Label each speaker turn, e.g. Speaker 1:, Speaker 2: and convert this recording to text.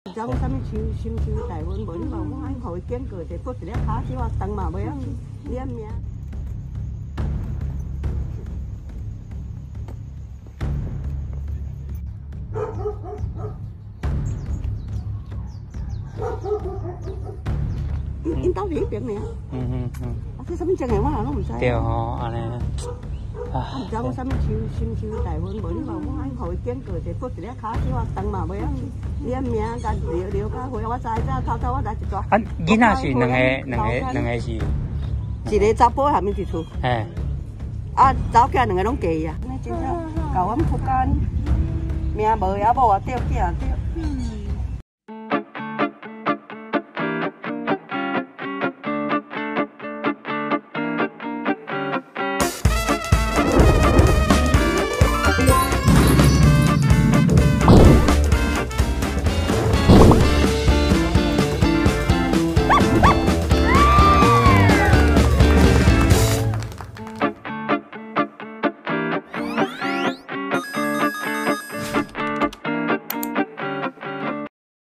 Speaker 1: 讲啥物深秋大温，无你嘛，我爱互伊见过者，搁一粒卡子我当嘛袂晓念名。因兜伫迄边尔。啊，这啥物情形我拢唔知。
Speaker 2: 对吼，安尼。
Speaker 1: 啊，唔知讲啥物深秋大温，无你嘛，我爱互伊见过者，搁一粒卡子我当嘛袂晓念名，甲聊甲回我知影，偷我来一撮。
Speaker 2: 啊，囡仔是两个是。
Speaker 1: 一个查甫下面一厝。
Speaker 2: 嘿。
Speaker 1: 啊，查某囝两个拢嫁啊，安尼真正搞阮仆家，命无也无啊，吊囝吊。